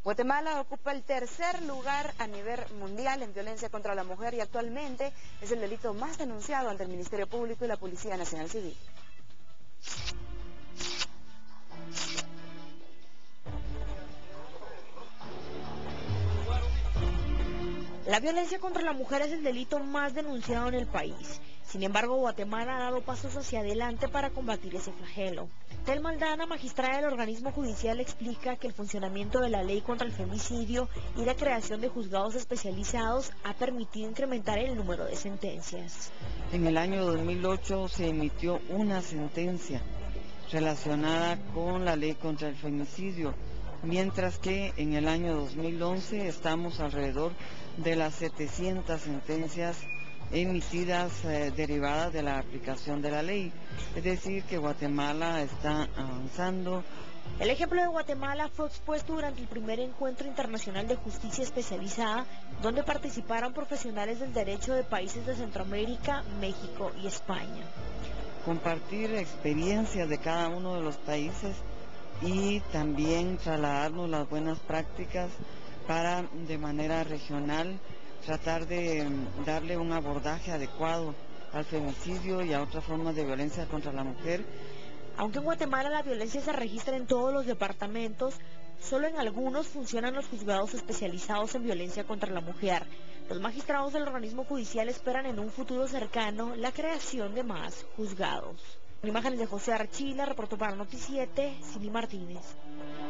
Guatemala ocupa el tercer lugar a nivel mundial en violencia contra la mujer y actualmente es el delito más denunciado ante el Ministerio Público y la Policía Nacional Civil. La violencia contra la mujer es el delito más denunciado en el país. Sin embargo, Guatemala ha dado pasos hacia adelante para combatir ese flagelo. Telma Aldana, magistrada del organismo judicial, explica que el funcionamiento de la ley contra el femicidio y la creación de juzgados especializados ha permitido incrementar el número de sentencias. En el año 2008 se emitió una sentencia relacionada con la ley contra el femicidio, mientras que en el año 2011 estamos alrededor de las 700 sentencias emitidas derivadas de la aplicación de la ley. Es decir, que Guatemala está avanzando. El ejemplo de Guatemala fue expuesto durante el primer encuentro internacional de justicia especializada, donde participaron profesionales del derecho de países de Centroamérica, México y España. Compartir experiencias de cada uno de los países y también trasladarnos las buenas prácticas para, de manera regional, tratar de darle un abordaje adecuado al femicidio y a otras formas de violencia contra la mujer. Aunque en Guatemala la violencia se registra en todos los departamentos, solo en algunos funcionan los juzgados especializados en violencia contra la mujer. Los magistrados del organismo judicial esperan en un futuro cercano la creación de más juzgados. Con imágenes de José Archila, reportó para Noti 7, Cindy Martínez.